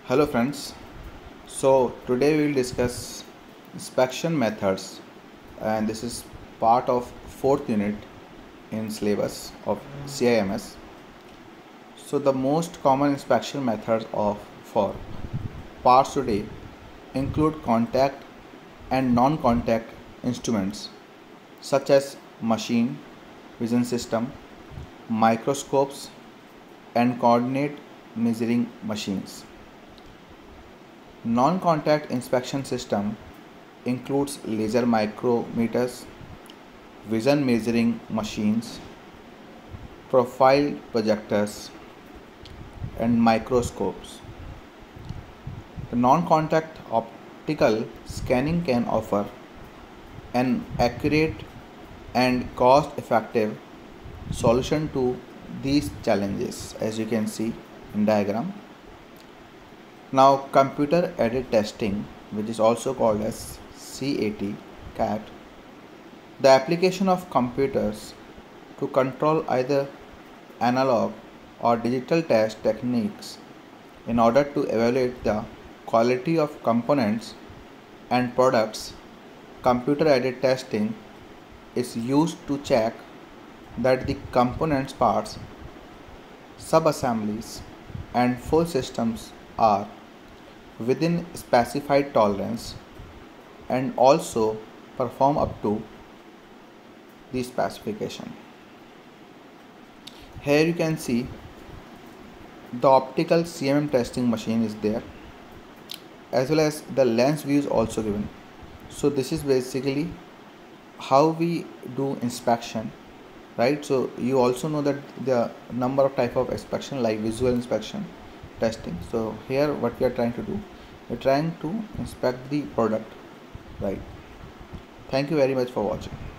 Hello friends. So today we will discuss inspection methods, and this is part of fourth unit in syllabus of CIMS. So the most common inspection methods of for parts today include contact and non-contact instruments such as machine vision system, microscopes and coordinate measuring machines. Non-contact inspection system includes laser micrometers, vision measuring machines, profile projectors, and microscopes. The non-contact optical scanning can offer an accurate and cost-effective solution to these challenges, as you can see in diagram. Now computer aided testing, which is also called as CAT, the application of computers to control either analog or digital test techniques in order to evaluate the quality of components and products. Computer aided testing is used to check that the components, parts, sub-assemblies and full systems are within specified tolerance and also perform up to the specification. Here you can see the optical CMM testing machine is there, as well as the lens view is also given. So this is basically how we do inspection, right? So you also know that the number of type of inspection like visual inspection, testing. So here what we are trying to do, we're trying to inspect the product, right? Thank you very much for watching.